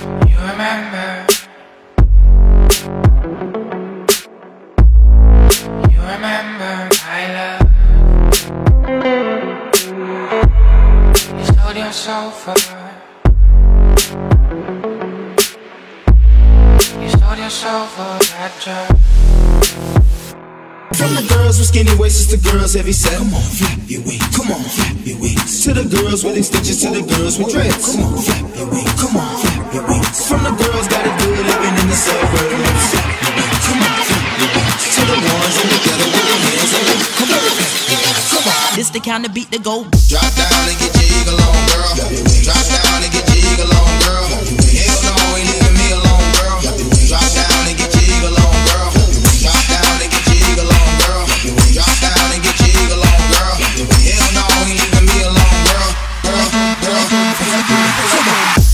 You remember. You remember my love. You sold your soul for. You sold your soul for that drug. From the girls with skinny waists to girls heavy set. Come on, flap your wings. Come on, flap your wings. To the girls with extensions, to the girls with dreads. Come on, flap your wings. Come on, flap your wings. From the girls got it good living in the suburbs. Flap your wings. Come on, flap your wings. To the ones in the ghetto with their hands up. Come on, flap your wings. Come on. This the kind of beat that go. Drop down and get your eagle on, girl. Drop down and get your eagle on, girl. Hell no, ain't leaving me alone, girl. Drop down and get your eagle on, girl. Drop down and get your eagle on, girl. Drop down and get your eagle on, girl. Hell no, ain't leaving me alone, girl. Girl, girl, come on.